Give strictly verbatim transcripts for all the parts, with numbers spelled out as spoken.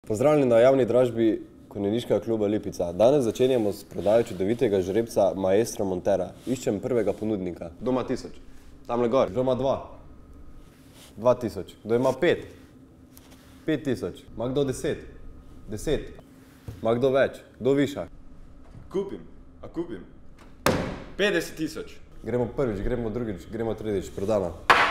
Pozdravljeni na javni dražbi Konjeniškega kluba Lipica. Danes začenjamo s prodajo čudovitega žrebca Maestro Montera. Iščem prvega ponudnika. Kdo ima tisoč? Tamle gor. Kdo ima dva? Dva tisoč. Kdo ima pet? Pet tisoč. Ima kdo deset? Deset. Ima kdo več? Kdo viša? Kupim. A kupim? petdeset tisoč. Gremo prvič, gremo drugič, gremo tretjič. Prodano.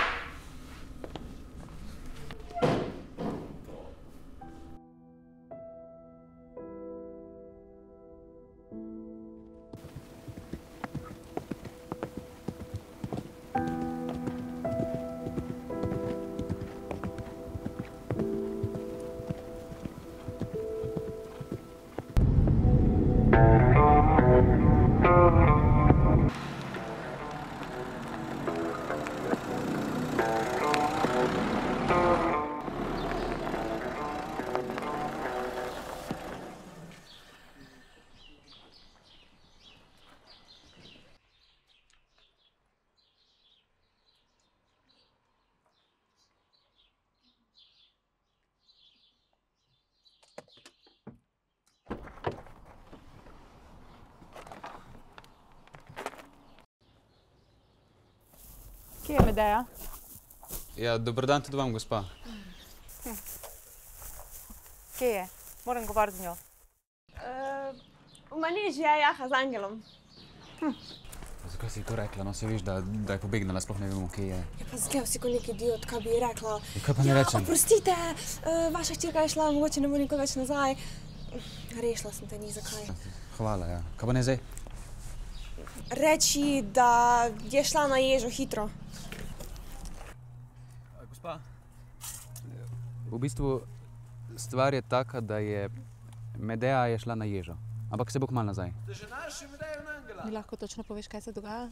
Kje je Medeja? Ja, dober dan tudi vam, gospa. Hm. Kje je? Moram govoriti z njo. Uh, v Maneži je jaha z Angelom. Hm. Zakaj si to rekla? No, se viš, da, da je pobegnala, sploh ne vemo, kje je. Ja, pa zgleda si kot nek idiot, kaj bi ji rekla. Ja, kaj pa ne rečem? Ja, oprostite, uh, vaša hčerka je šla, mogoče ne bo nikoli več nazaj. Rešila sem te, ni zakaj. Hvala, ja. Kaj pa ne zdaj? Reči, da je šla na ježo hitro. Gospa, v bistvu stvar je taka, da je Medeja je šla na ježo, ampak se bo kmalu nazaj. Da že naši Medejo na Angela. Mi lahko točno poveš, kaj se dogaja?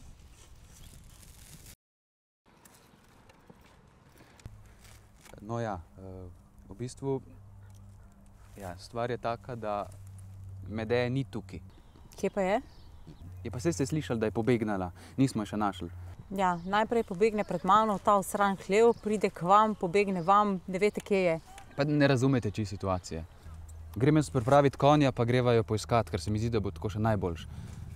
No ja, v bistvu ja, stvar je taka, da Medeja ni tukaj. Kje pa je? Je pa saj ste slišali, da je pobegnala, nismo jo še našli. Ja, najprej pobegne pred mano, ta osran hlev, pride k vam, pobegne vam, ne veste, kje je. Pa ne razumete či situacije. Grem jaz pripraviti konja, pa greva jo poiskat, ker se mi zdi, da bo tako še najboljš.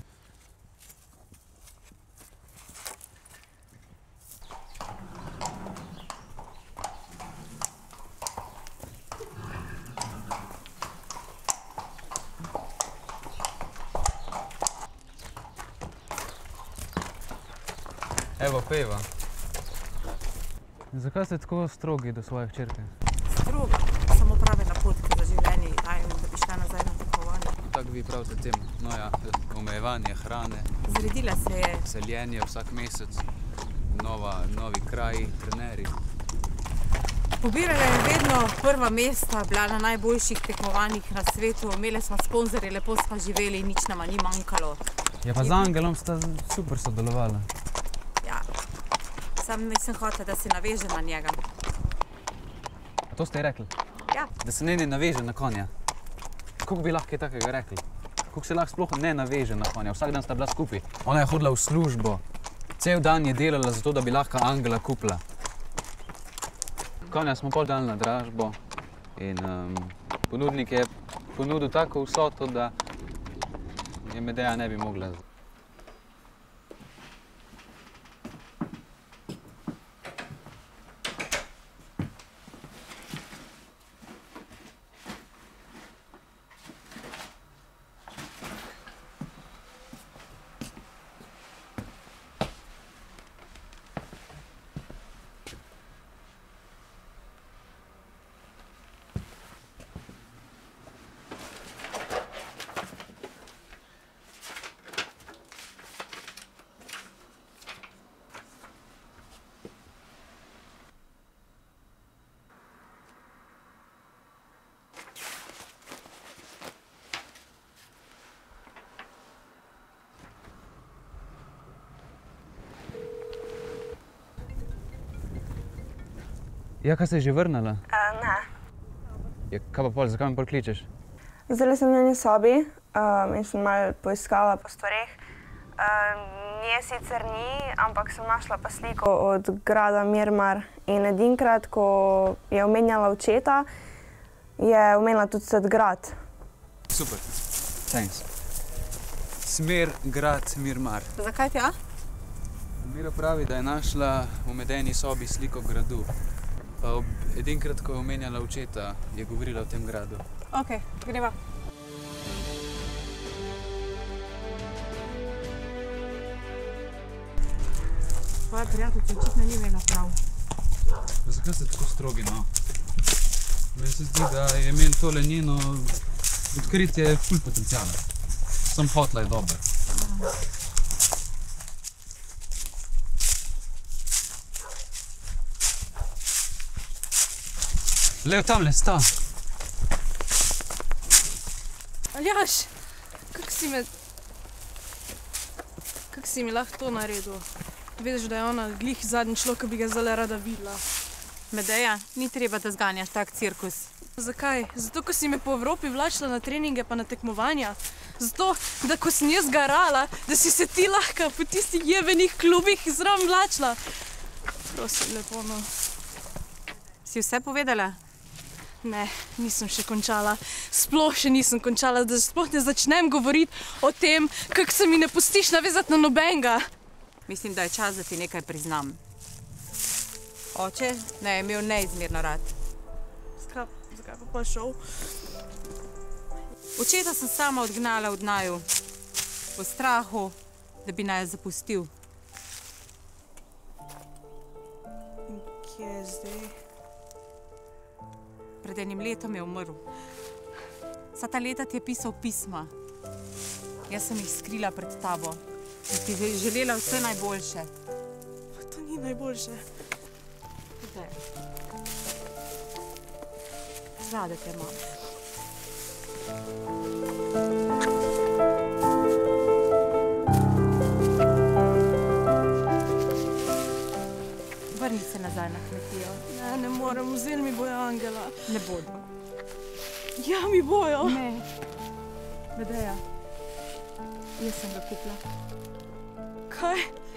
Evo, peva. Zakaj ste tako strogi do svoje hčerke? Stroga, samo prave napotke za življenje ji dajem, da bi šla nazaj na tekmovanje. Tako vi pravite tem, no ja, omejevanje hrane. Zredila se je. Seljenje vsak mesec, nova, novi kraji, trenerji. Pobirala je vedno prva mesta, bila na najboljših tekmovanjih na svetu, imeli smo sponzorje, lepo smo živeli in nič nama ni manjkalo. Ja, pa z Angelom sta super sodelovala. Ja, sam nisem hotela, da se naveže na njega. A to ste ji rekli? Ja. Da se ne ne naveže na konja? Kako bi lahko kaj takega rekli? Kako se lahko sploh ne naveže na konja? Vsak dan sta bila skupaj. Ona je hodila v službo. Cel dan je delala zato, da bi lahko Angela kupila. Konja smo pol dali na dražbo in um, ponudnik je ponudil tako vsoto, da je Medeja ne bi mogla. Ja, kaj se je že vrnila? Uh, ne. Ja, kaj pa pol, zakaj me pol kličeš? Zdaj sem v njeni sobi um, in sem malo poiskala po stvareh. Um, nje sicer ni, ampak sem našla pa sliko od grada Mirmar in edinkrat, ko je omenjala očeta, je omenila tudi Cedgrad. Super. Thanks. Smer, grad, Mirmar. Zakaj tja? Mira pravi, da je našla v medeni sobi sliko gradu. Pa ob edinkrat, ko je omenjala očeta, je govorila o tem gradu. Ok, greva. Tvoja prijateljica očitno ni imela prav. Zakaj ste tako strogi, no? Meni se zdi, da je imel tole njeno odkritje ful potencijala. Sam hotla je dober. Leo, tamle sta. Aljaž, kako si me... Kako si mi lahko to naredil? Vidiš, da je ona glih zadnji človek, ki bi ga zelo rada videla. Medeja, ni treba, da zganjaš tak cirkus. Zakaj? Zato, ko si me po Evropi vlačila na treninge pa na tekmovanja. Zato, da ko sem jaz garala, da si se ti lahko po tistih jebenih klubih zraven vlačila. Prosim, lepo, no. Si vse povedala? Ne, nisem še končala. Sploh še nisem končala, da sploh ne začnem govoriti o tem, kako se mi ne pustiš navezati na nobenega. Mislim, da je čas, da ti nekaj priznam. Oče ne je imel neizmerno rad. Zakaj, zakaj pa pa šel? Očeta sem sama odgnala od naju. Po strahu, da bi naju zapustil. In kje je zdaj? Pred enim letom je umrl. Vsa ta leta ti je pisal pisma. Jaz sem jih skrila pred tabo. In ti je želela vse najboljše. Pa to ni najboljše. Zdaj. Zade te imam. Vrni se nazaj na kmetijo. Ne, ne morem, vzeli mi bojo Angela. Ne bodo. Ja, mi bojo. Ne. Medeja. Jaz sem ga kupila. Kaj?